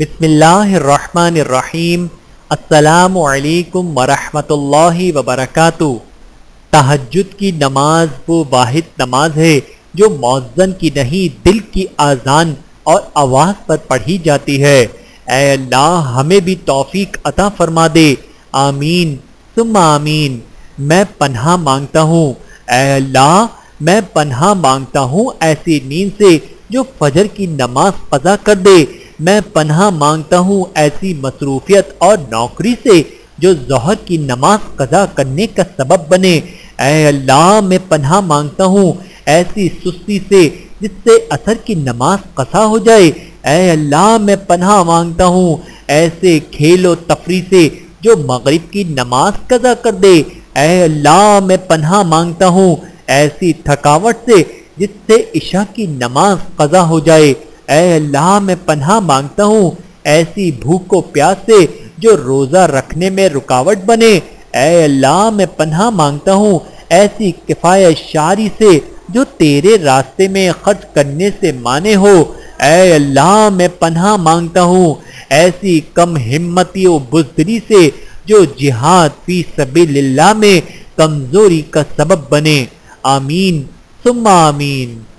بسم اللہ الرحمن الرحیم۔ السلام علیکم ورحمۃ اللہ وبرکاتہ۔ تہجد کی نماز وہ واحد نماز ہے جو مؤذن کی نہیں دل کی اذان اور آواز پر پڑھی جاتی ہے۔ اے اللہ ہمیں بھی توفیق عطا فرما دے، آمین ثم آمین۔ میں پناہ مانگتا ہوں، اے اللہ میں پناہ مانگتا ہوں ایسی نیند سے جو فجر کی نماز قضا کر دے۔ میں پناہ مانگتا ہوں ایسی مصروفیت اور نوکری سے جو ظہر کی نماز قضا کرنے کا سبب بنے۔ اے اللہ میں پناہ مانگتا ہوں ایسی سستی سے جس سے عصر کی نماز قضا ہو جائے۔ اے اللہ میں پناہ مانگتا ہوں ایسے کھیل و تفریح سے جو مغرب کی نماز قضا کر دے۔ اے اللہ میں پناہ مانگتا ہوں ایسی تھکاوٹ سے جس سے عشاء کی نماز قضا ہو جائے۔ اے اللہ میں پناہ مانگتا ہوں ایسی بھوک و پیاس سے جو روزہ رکھنے میں رکاوٹ بنے۔ اے اللہ میں پناہ مانگتا ہوں ایسی کفایت شعری سے جو تیرے راستے میں خرچ کرنے سے مانے ہو۔ اے اللہ میں پناہ مانگتا ہوں ایسی کم ہمتی و بزدلی سے جو جہاد فی سبیل اللہ میں کمزوری کا سبب بنے، آمین ثم آمین۔